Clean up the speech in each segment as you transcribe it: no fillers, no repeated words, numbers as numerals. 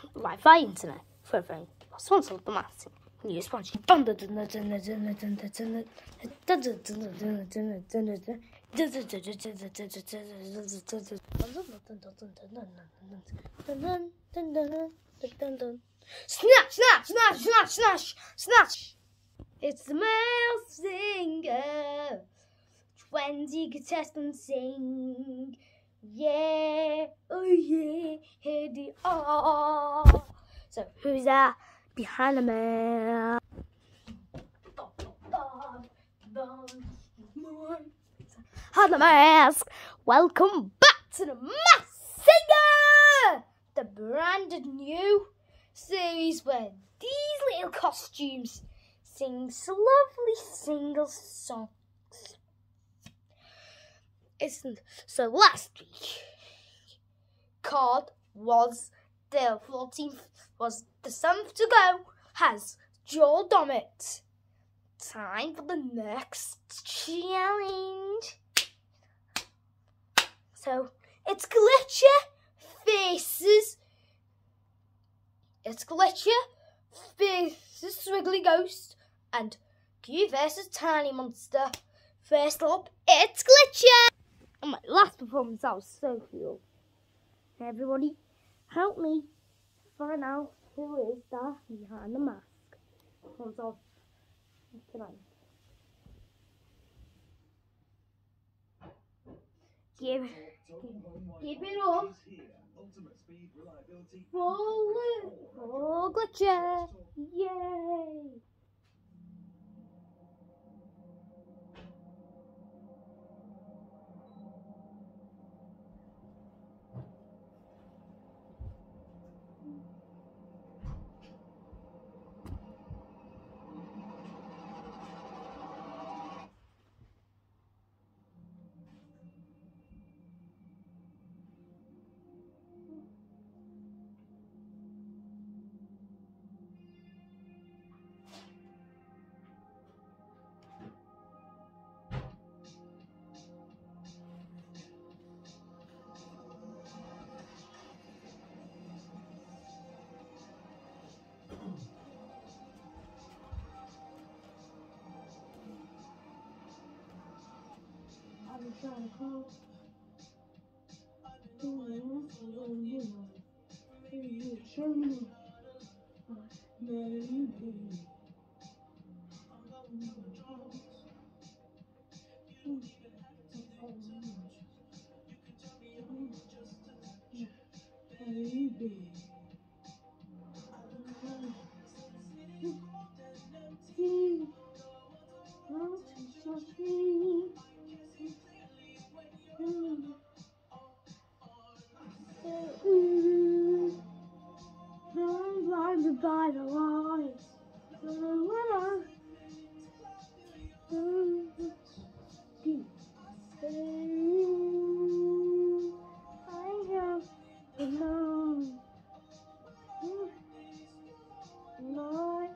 Wi-Fi internet for everyone. Sponsor the massive new sponsor. Snatch, snatch, snatch, snatch, snatch, snatch. It's the male singer. 20 contestants sing. Yeah, oh yeah, here they are. So who's that behind the man? Hide the mask. Welcome back to the Masked Singer, the brand new series where these little costumes sing lovely single songs. So last week card was the 14th, was the 7th to go, has Joel Dommett. Time for the next challenge. So it's Glitcher faces Swiggly Ghost and Q versus Tiny Monster. First up, it's Glitcher. And my last performance, that was so cool. Everybody, help me find out who is that behind the mask. Performance of tonight. Give it up for Glitcher. Yay! I'm blinded by the lights. So when I have known my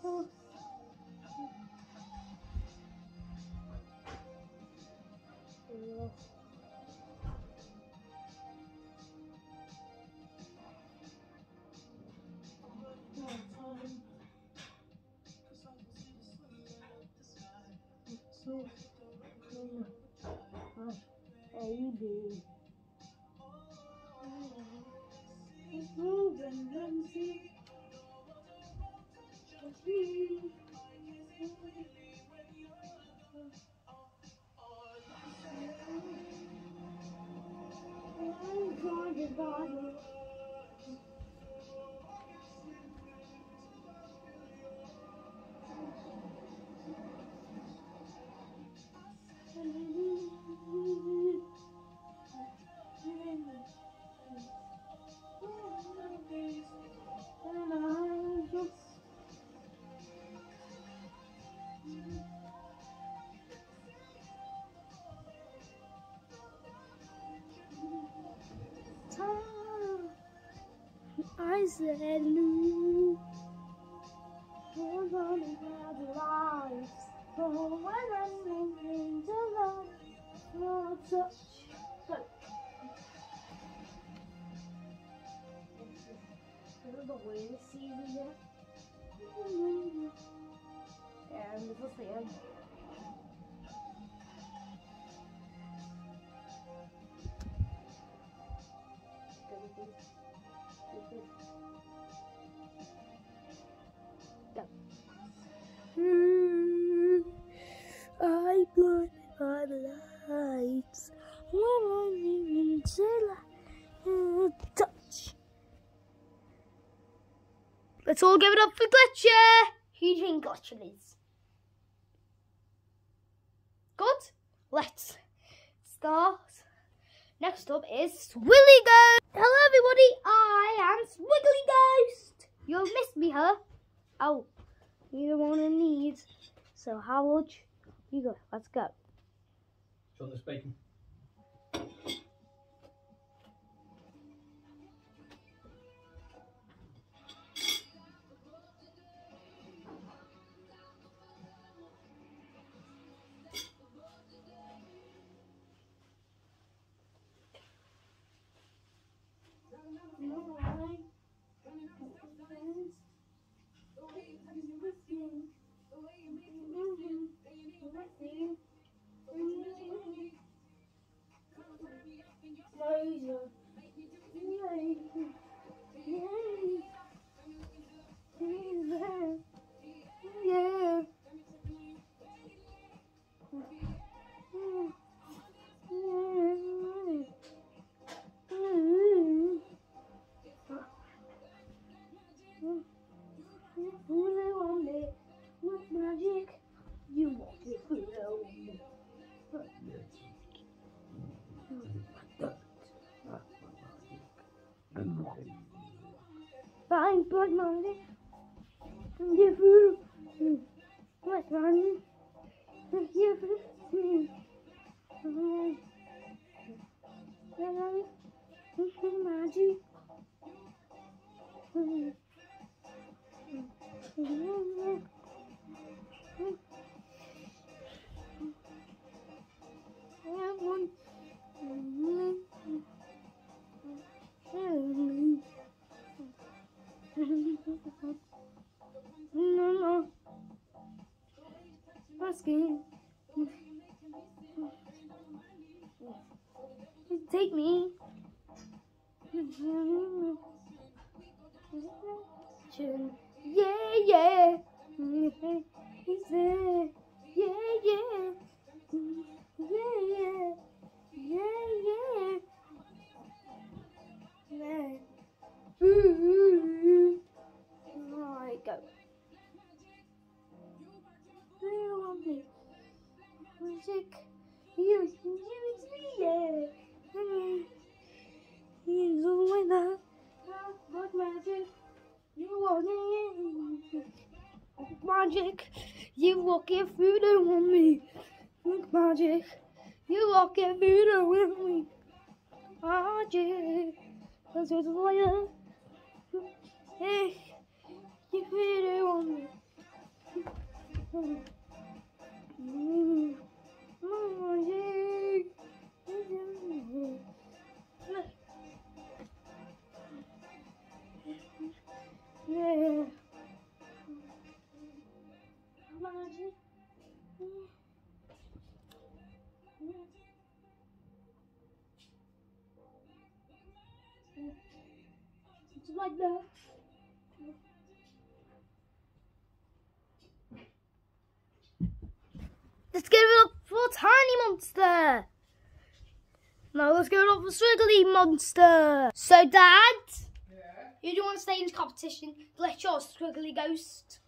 baby. It's moving, let me see. I'm blinded by the I said no. Hold on and grab your eyes. Oh, when I'm moving to love, no touch. Go. the worst season yet. And this was the end. I blind by the lights when I need to touch. Let's all give it up for Glitcher. Who do you think Glitcher is? Good. Let's start. Next up is Swilly Ghost. Hello everybody, I am Swiggly Ghost. You'll miss me, huh? Oh, you don't want to need. So how would you go? Let's go. John this bacon. I'm blood magic. Give you blood magic. Give you magic. No. Asking. Take me. Yeah. He's there. Yeah. Alright, go. You want me? Magic. You yeah. He's a winner. What magic? You want it? Magic. You walk it through the want me. Magic. You walk it through the want me. Magic. Cause you're the lawyer. Hey, you really want me. Magic. Yeah. Magic. Just like that. Let's give it up for Tiny Monster. Now let's give it up for Swiggly Monster. So, Dad, who do you want to stay in the competition? Glitcher or Swiggly Ghost?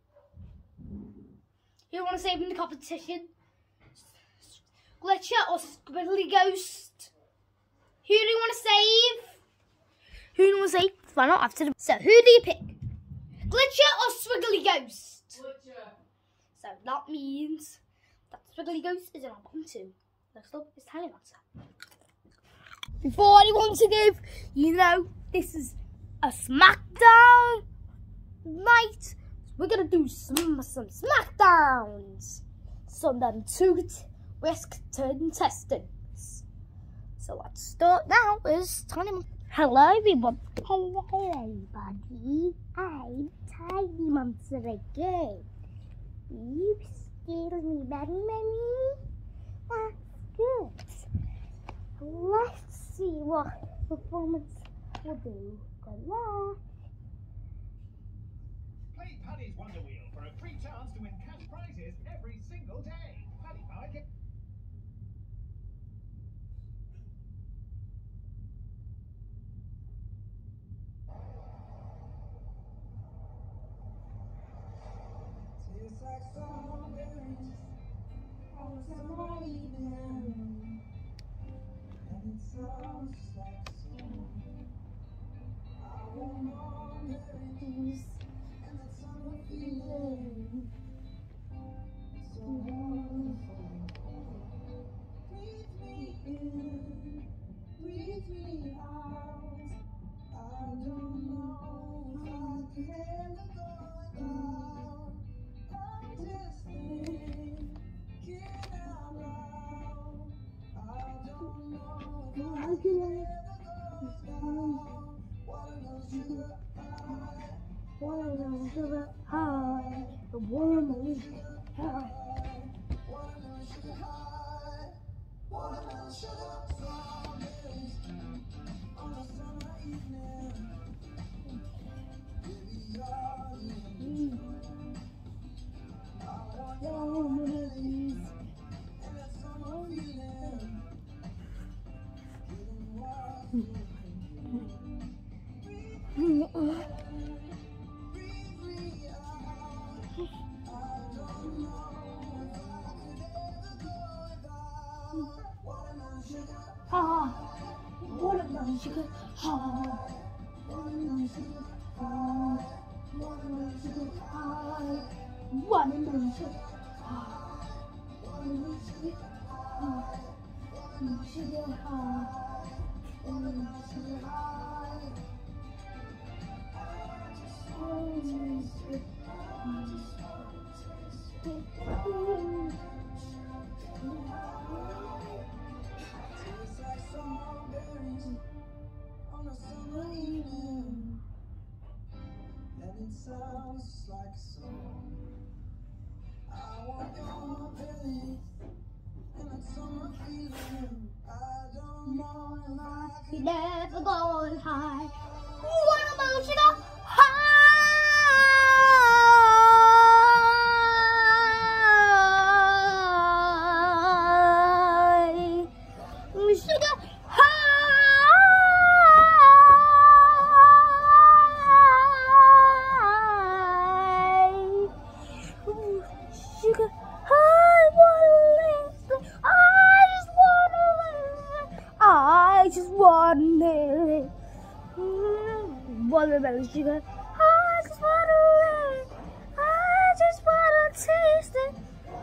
You want to save in the competition? Glitcher or Swiggly Ghost? Who do you want to save? Who do you want to save? Why not after the... So, who do you pick? Glitcher or Swiggly Ghost? Glitcher. So, that means that Swiggly Ghost is in our bottom two. Next up is Tiny Monster. Before anyone to give, you know, this is a SmackDown night. We're going to do some SmackDowns. Some them two risk contestants. So let's start now with Tiny Monster. Hello everyone. Hello everybody. I'm Tiny Monster again. You scared me, Mommy. That's good. Let's see what performance we'll do. Good luck. Play Paddy's Wonder Wheel for a free chance to win cash prizes every single day. Paddy Power. Tastes like strawberries on a summer evening, and it sounds just like a song. I want more berries and that summer feeling, so wonderful. Breathe me in, breathe me out. I don't know if I could ever go without. I'm just thinking out loud. I don't know if I could ever go without. Watermelon sugar high, watermelon sugar high, the watermelon sugar high, watermelon sugar high, watermelon sugar strawberries on a summer evening. Baby, you're in I want your melodies and that summer feeling. Giving what you breathe me out. I don't know if I could ever go without. Watermelon sugar high, watermelon sugar high, watermelon sugar high, watermelon sugar high, watermelon sugar high, watermelon sugar high, watermelon sugar high, watermelon sugar high. I just want to taste it. I just want to taste it. Tastes like strawberries on a summer evening, and it sounds just like a song. I want your belly and that summer feeling. I don't know if I could Never going high. Watermelon sugar high. Sugar high. Sugar high. I just want it. Watermelon sugar. I just want it. I just want to taste it.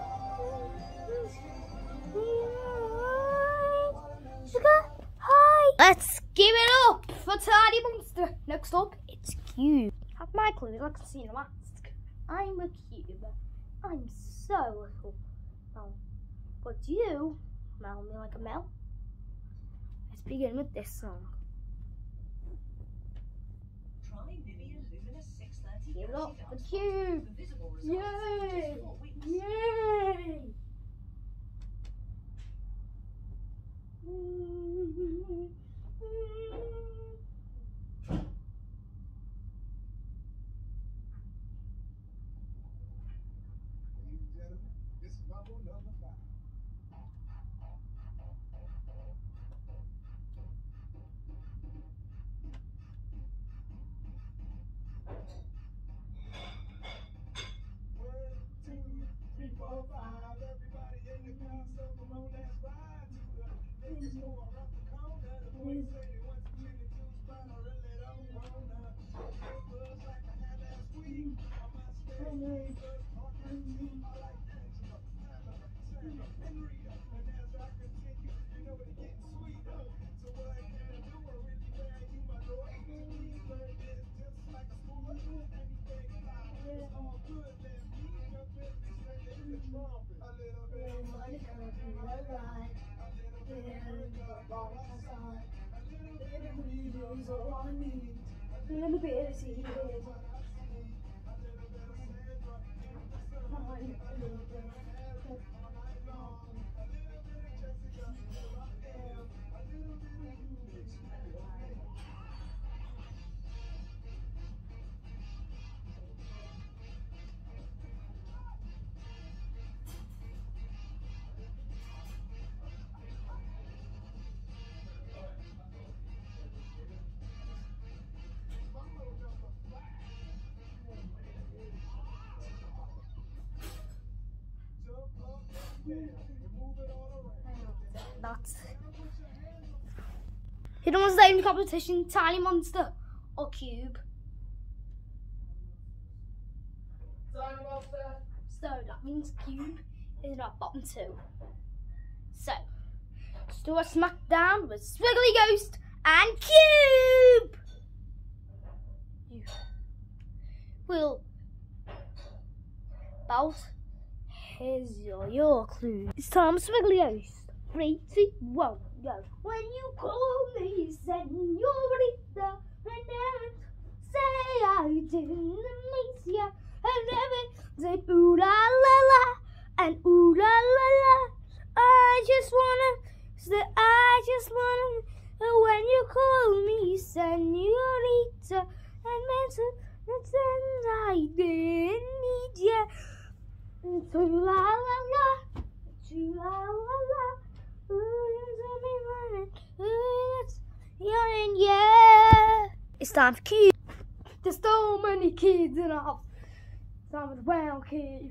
Sugar high. Let's give it up for Tiny Monster. Next up, it's Cube. Have my clues, I can see in the mask. I'm a cube. I'm so little. Oh, but you smell me like a mel. Let's begin with this song. Give it up for Cube! Yay! Yay! This is Mambo number 5. Everybody in the car, so come on, let's ride to the next store around the corner. The boys say they want to get into a spot, I really don't wanna. It was like I had last week. I must stay because talking to I like Angela, Hannah, Sarah, and Rita. And as I continue, you know it's getting sweeter. So what can I do? I really value my Lord. To me, learn this just like a sport. Anything about it is all good. Let me jump in and sing in the trumpet. A little bit of money coming through the ride. A little bit of hurt, but all I saw. A little bit of reasons. That's who wants to name the competition? Tiny Monster or Cube? Tiny Monster. So that means Cube is in our bottom two. So Stuart Smackdown with Swiggly Ghost and Cube. You will bout. Here's your clue. It's time for Swiggly Ghost. 3, 2, 1, go. When you call me senorita, and I say I didn't miss ya, I never said ooh la la la and ooh la la la. I just wanna, when you call me senorita, and then I didn't need ya. Ooh la la la, ooh la la la. Yeah, it's time for Cube. There's so many kids in our house. It's time for the brown kid.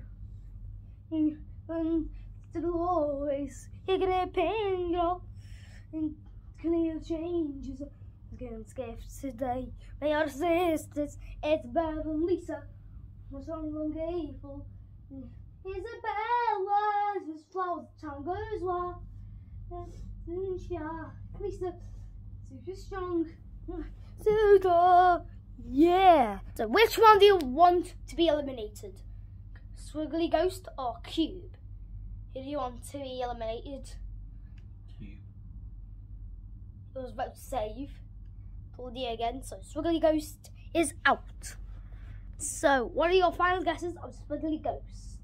And still always you're gonna pin girl and clear changes. I'm getting scared today. My other sisters, it's Belle and Lisa. My son ungrateful. Isabella, just flowers, time goes well. Lisa, super strong, super, yeah. So which one do you want to be eliminated? Swiggly Ghost or Cube? Who do you want to be eliminated? Cube. I was about to save. Told you again. So Swiggly Ghost is out. So what are your final guesses of Swiggly Ghost?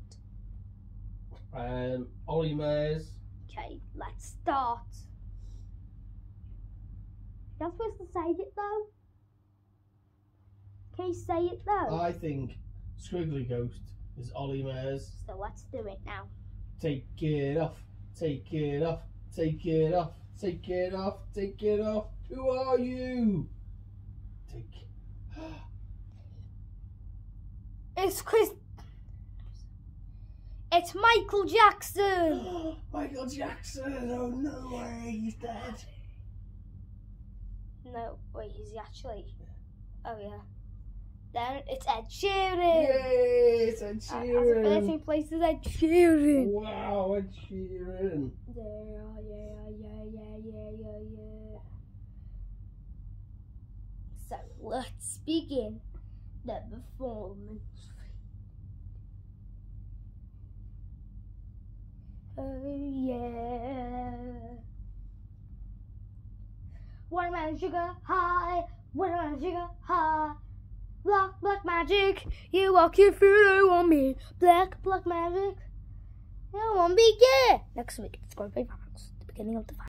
Ollie Mays. Okay, let's start. You're not supposed to say it though. Can you say it though? I think Squiggly Ghost is Ollie Mays. So let's do it now. Take it off, take it off, take it off, take it off, take it off. Who are you? Take. It's Chris. It's Michael Jackson. Michael Jackson! Oh no way, he's dead. No, wait, is he actually? Oh yeah. Then it's Ed Sheeran. Yay, it's Ed As a Sheeran. 13th place is Ed Sheeran. Wow, Ed Sheeran. Yeah. So let's begin the performance. Oh yeah. Watermelon sugar high, watermelon sugar high. Black magic, you walk your through on me. Black magic, you won't be good. Next week it's going to be the beginning of the